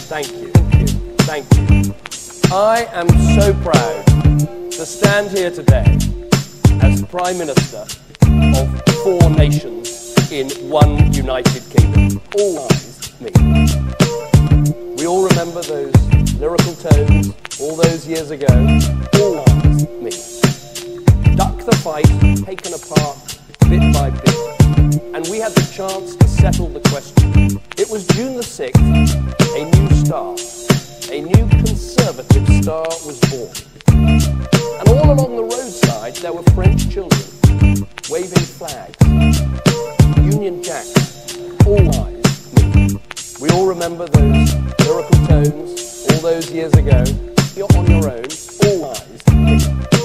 Thank you. Thank you. I am so proud to stand here today as Prime Minister of 4 nations in one United Kingdom. All eyes me. We all remember those lyrical tones all those years ago. All eyes me. Duck the fight, taken apart bit by bit, and we had the chance to settle the question. It was June the 6th, a new star, a new Conservative star was born. And all along the roadside there were French children, waving flags, Union Jacks, all eyes me. We all remember those lyrical tones all those years ago. You're on your own, all eyes me.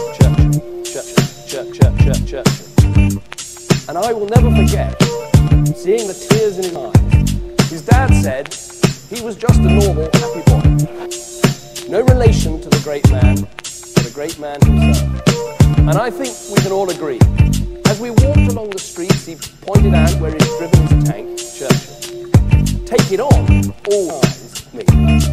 Churchill. And I will never forget seeing the tears in his eyes. His dad said he was just a normal, happy boy. No relation to the great man, but a great man himself. And I think we can all agree. As we walked along the streets, he pointed out where he'd driven his tank, Churchill. Take it on, all eyes me.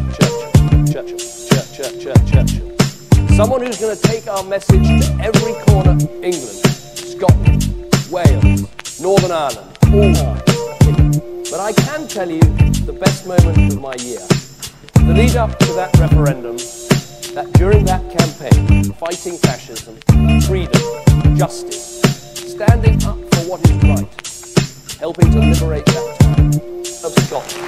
Churchill. Someone who's going to take our message to every corner of England, Scotland, Wales, Northern Ireland, all eyes me. But I can tell you the best moment of my year. The lead up to that referendum, that during that campaign, fighting fascism, freedom, justice, standing up for what is right, helping to liberate that town of Scotland.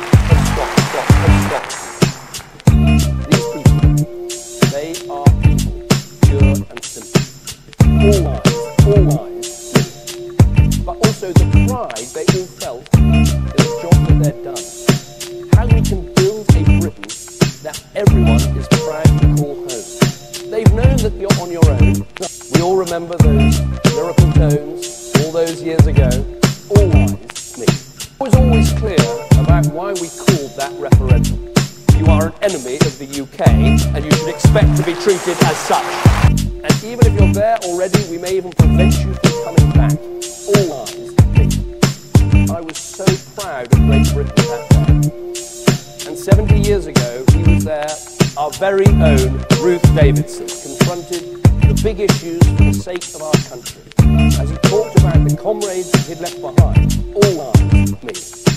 These people, they are evil, pure and simple. All eyes, me. But also the pride they all felt in the job that they'd done. How we can build a Britain that everyone is proud to call home. They've known that you're on your own. We all remember those lyrical tones all those years ago. All eyes me. It was always clear about why we called that referendum. You are an enemy of the UK, and you should expect to be treated as such. And even if you're there already, we may even prevent you from coming back. All eyes me. I was so proud of Great Britain that day. And 70 years ago, he was there, our very own Ruth Davidson, confronted the big issues for the sake of our country, as he talked about the comrades he'd left behind. All eyes me.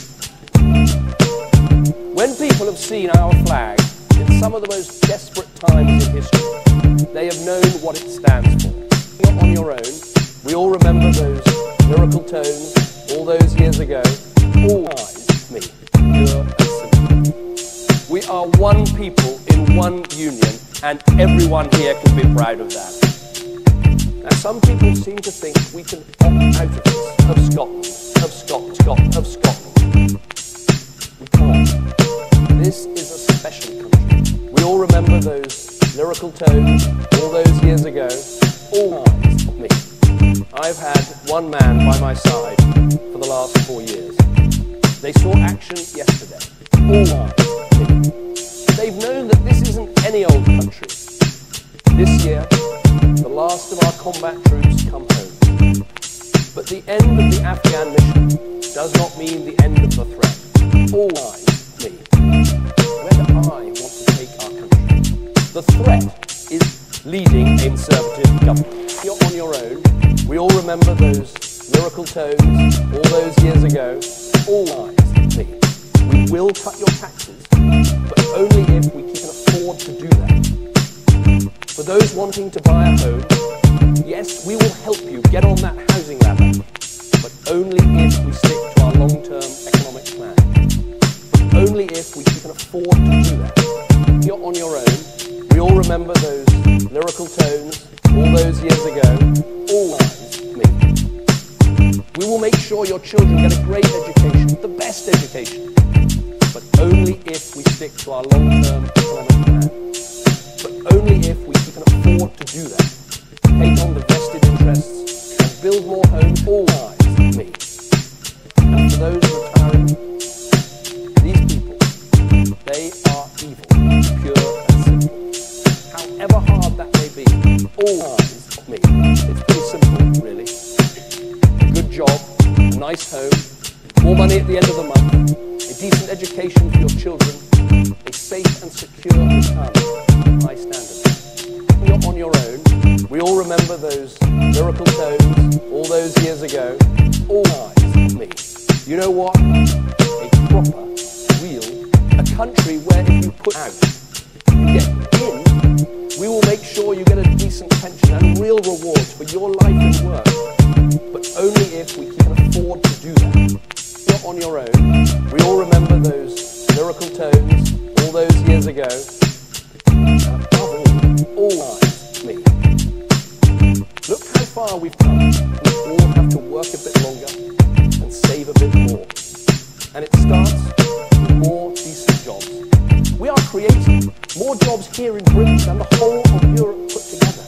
When people have seen our flag in some of the most desperate times in history, they have known what it stands for. You're on your own. We all remember those lyrical tones all those years ago. All eyes me. Pure and simple. We are one people in one union, and everyone here can be proud of that. Now, some people seem to think we can opt out of this, of Scotland. We can't. This is a special country. We all remember those lyrical tones all those years ago. All eyes me. I've had one man by my side for the last 4 years. They saw action yesterday. All eyes me. They've known that this isn't any old country. This year, the last of our combat troops come home. But the end of the Afghan mission does not mean the end of the threat. All eyes me. Where do I want to take our country? The threat is leading a Conservative government. You're on your own. We all remember those lyrical tones all those years ago. All eyes me. We will cut your taxes, but only if we can afford to do that. For those wanting to buy a home, yes, we will help you get on that housing ladder, but only if we stick to our long-term economic plan. But only if we can afford to do that. You're on your own. We all remember those lyrical tones all those years ago. All eyes me. We will make sure your children get a great education, the best education, but only if we stick to our long-term economic plan. But only if we can afford to do that. Take on the vested interests and build more homes. All eyes me. And for those retiring, these people, they are evil, pure and simple. However hard that may be, all eyes me. It's pretty simple, really. A good job, a nice home, more money at the end of the month, a decent education for your children, a safe and secure retirement, high standards. When you're on your own, we all remember those lyrical tones all those years ago. All eyes on me. You know what? A proper, real, a country where if you put out, you get in, we will make sure you get a decent pension and real rewards for your life and work. But only if we can afford to do that. You're on your own. We all remember those lyrical tones all those years ago. And above all eyes on me. Look how far we've come. We all have to work a bit longer and save a bit more. And it starts with more decent jobs. We are creating more jobs here in Britain than the whole of Europe put together.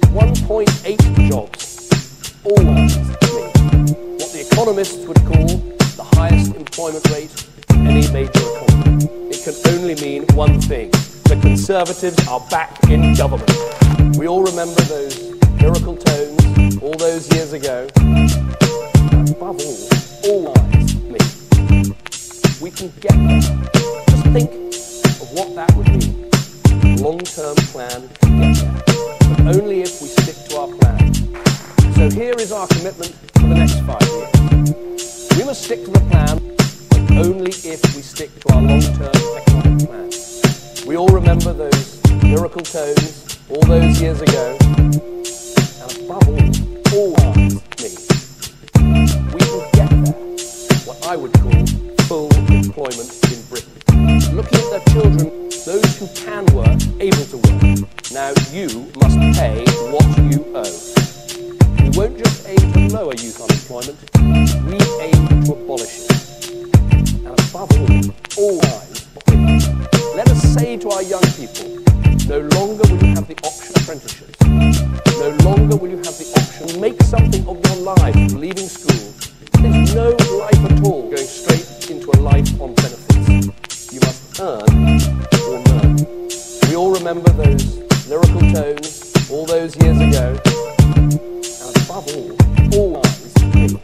1.8 jobs. All eyes on me. What the economists would call the highest employment rate in any major economy. It can only mean one thing. The Conservatives are back in government. We all remember those lyrical tones all those years ago. And above all eyes on me. We can get there. Just think of what that would mean. Long-term plan to get there. But only if we stick to our plan. So here is our commitment for the next 5 years. We must stick to the plan, but only if we stick to our long-term economic plan. We all remember those lyrical tones all those years ago. And above all eyes on me. We can get there, what I would call full employment in Britain. Looking at their children, those who can work, able to work. Now you must pay what you owe. We won't just aim to lower youth unemployment, we aim to abolish it. And above all eyes on me. Let us say to our young people, no longer will you have the option of apprenticeships. No longer will you have the option to make something of your life from leaving school. There's no life at all going straight into a life on benefits. You must earn or learn. We all remember those lyrical tones all those years ago. And above all eyes on me.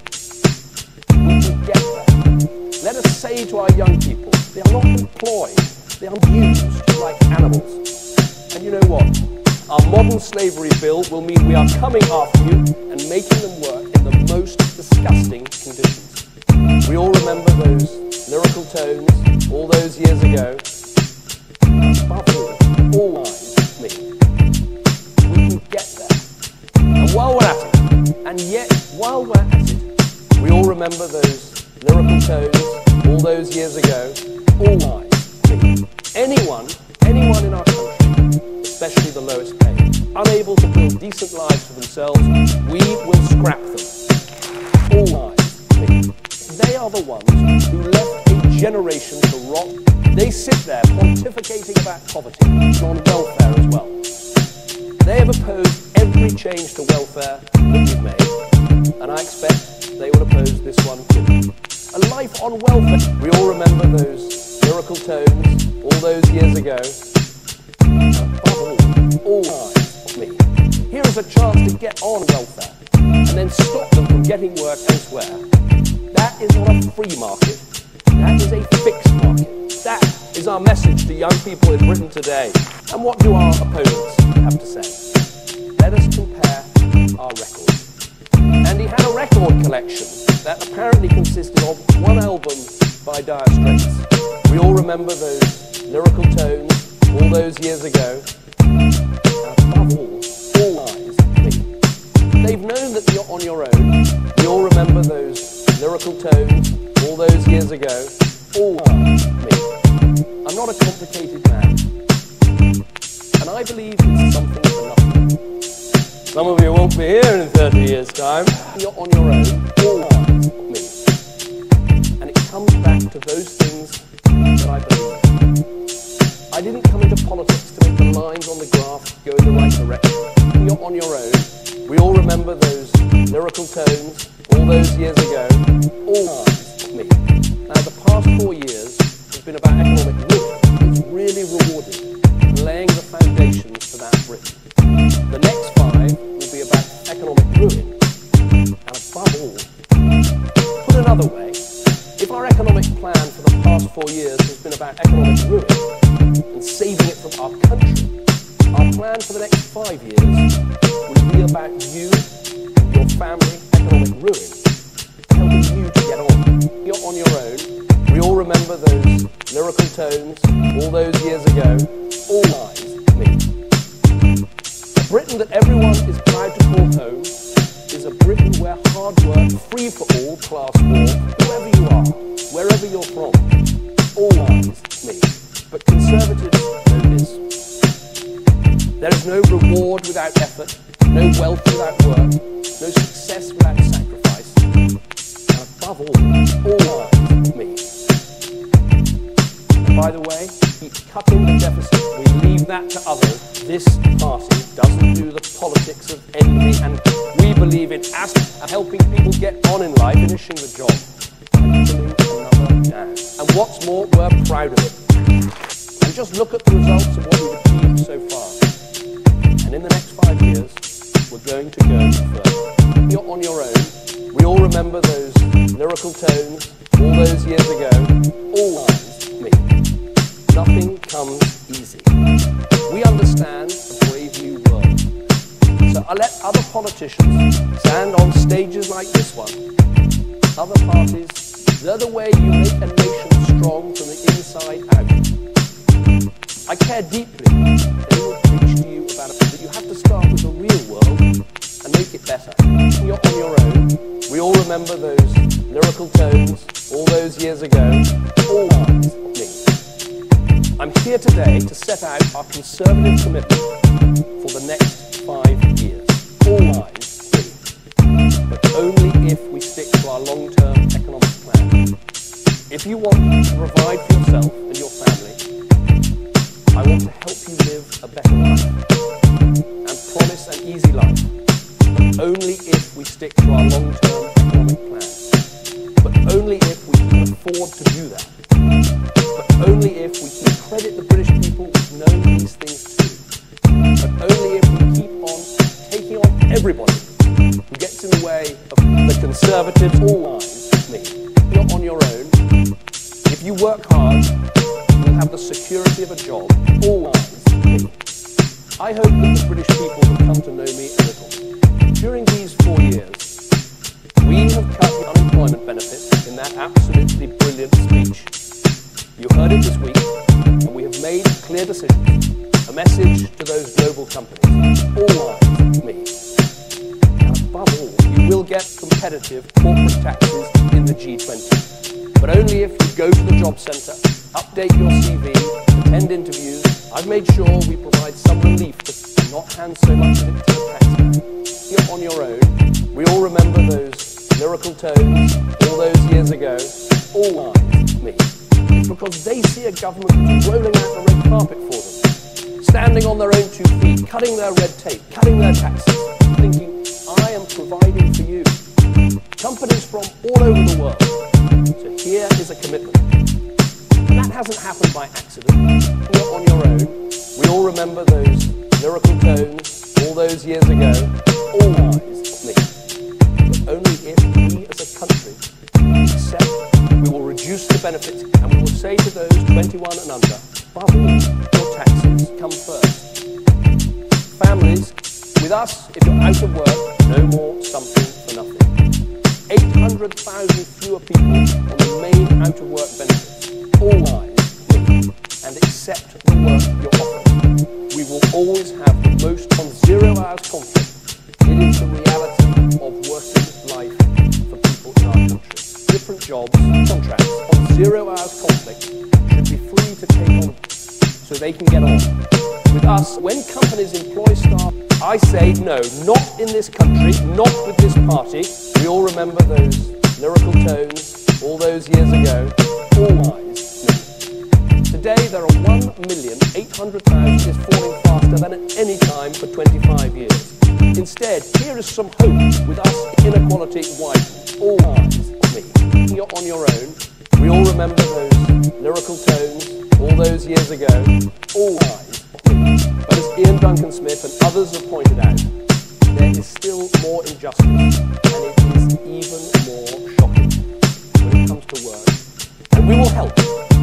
We can get there. Let us say to our young people, they are not employed, they are used like animals. And you know what? Our modern slavery bill will mean we are coming after you and making them work in the most disgusting conditions. We all remember those lyrical tones all those years ago. Above all eyes on me. We can get there. And while we're at it, and yet while we're at it, we all remember those lyrical tones all those years ago. All eyes on me. Anyone in our country, especially the lowest paid, unable to build decent lives for themselves, we will scrap them. All eyes on me. They are the ones who left a generation to rot. They sit there pontificating about poverty and on welfare as well. They have opposed every change to welfare that we've made, and I expect they will oppose this one too. A life on welfare. We all remember those lyrical tones all those years ago. Above all eyes on me. Here is a chance to get on welfare and then stop them from getting work elsewhere. That is not a free market. That is a fixed market. That is our message to young people in Britain today. And what do our opponents have to say? Let us compare our records. And he had a record collection that apparently consisted of one album by Dire Straits. We all remember those lyrical tones all those years ago. And above all eyes on me. They've known that you're on your own. We all remember those lyrical tones all those years ago. All eyes on me. I'm not a complicated man. And I believe in something for nothing. Some of you won't be here in 30 years' time. You're on your own. All eyes on me. And it comes back to those things that I believe. I didn't come into politics to make the lines on the graph go in the right direction. You're on your own. We all remember those lyrical tones all those years ago. All eyes on me. Now the past 4 years has been about economic ruin. It's really rewarded and laying the foundations for that Britain. The next 5 will be about economic ruin. And above all, put another way, if our economic plan for the past 4 years years has been about economic ruin and saving it from our country, our plan for the next 5 years will be about you, your family, economic ruin, helping you to get on. You're on your own. We all remember those lyrical tones all those years ago. All lies, me. A Britain that everyone is proud to call home is a Britain where hard work, free for all, class war, whoever you are, wherever you're from, all lies, me. But Conservatives know this. There is no reward without effort, no wealth without work, no success without sacrifice, and above all lies, me. And by the way, keep cutting the deficit, we leave that to others. This party doesn't do the politics of envy, and we believe in helping people get on in life, finishing the job, and pulling another down. And what's more, we're proud of it. And just look at the results of what we've achieved so far. And in the next 5 years, we're going to go further. You're on your own. We all remember those lyrical tones all those years ago. All lies, me. Nothing comes easy. We understand a brave new world. So I let other politicians stand on stages like this one. Other parties, they're the way you make a nation strong from the inside out. I care deeply that they will preach to you about it, that you have to start with the real world and make it better. You're on your own. We all remember those lyrical tones all those years ago. All lies, me. I'm here today to set out our Conservative commitment for the next 5 years. All lies, me. But only if we stick to our long-term economic plan. If you want to provide for yourself and your family, I want to help you live a better life and promise an easy life, but only if we stick to our long-term economic plan. But only if we can afford to do that. But only if we can credit the British people with knowing these things too. But only if we keep on taking on everybody who gets in the way of the Conservatives. All lies, me. You're on your own. If you work hard, you'll have the security of a job. All lies, me. I hope that the British people have come to know me a little. During these 4 years, we have cut the unemployment benefit in that absolutely brilliant speech. You heard it this week, and we have made clear decisions, a message to those global companies. All lies, me. And above all, you will get competitive corporate taxes in the G20. But only if you go to the job centre, update your CV, attend interviews. I've made sure we provide some relief and not hand so much of it to the taxman. You're on your own. We all remember those lyrical tones all those years ago. All lies, me. It's because they see a government that's rolling out the red carpet for them, standing on their own 2 feet, cutting their red tape, cutting their taxes, thinking, I am providing for you. Companies from all over the world. So here is a commitment. And that hasn't happened by accident. You're on your own. We all remember those lyrical tones all those years ago. All lies, me. But only if we as a country accept, we will reduce the benefits and we will say to those 21 and under, above all, your taxes come first. Families, with us, if you're out of work, no more something for nothing. 800,000 fewer people on the main out-of-work benefits. All lies, me. And accept the work you're offering. We will always have the most on 0 hours conflict. It is the reality of working life for people in our country. Different jobs, contracts on 0 hours conflict should be free to take on so they can get on. With us, when companies employ staff, I say no, not in this country, not with this party. We all remember those lyrical tones all those years ago. All lies, me. Today there are 1,800,000 is falling faster than at any time for 25 years. Instead, here is some hope. With us, inequality widens. All lies, me. You're on your own. We all remember those lyrical tones all those years ago. All lies, me. But as Ian Duncan Smith and others have pointed out, there is still more injustice, and it is even more shocking when it comes to work. And we will help.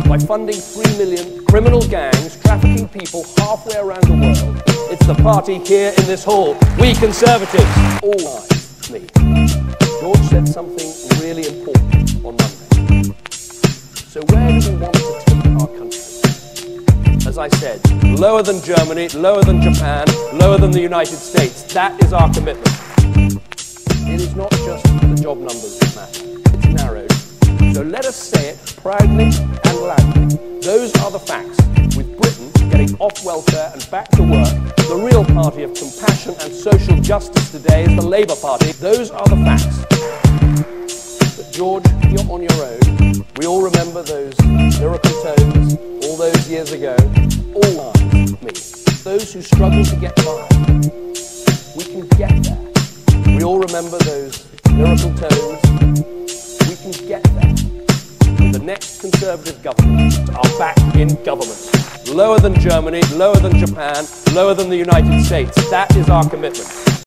by funding 3 million criminal gangs trafficking people halfway around the world. It's the party here in this hall. We Conservatives, all eyes, me. George said something really important on Monday. So where do we want to take our country? As I said, lower than Germany, lower than Japan, lower than the United States. That is our commitment. It is not just the job numbers that matter. It's narrowed. So let us say it proudly and loudly. Those are the facts. With Britain getting off welfare and back to work, the real party of compassion and social justice today is the Labour Party. Those are the facts. But George, you're on your own. We all remember those lyrical tones all those years ago. All eyes, me. Those who struggle to get by. We can get there. We all remember those lyrical tones. We can get there. With the next Conservative government are back in government. Lower than Germany, lower than Japan, lower than the United States. That is our commitment.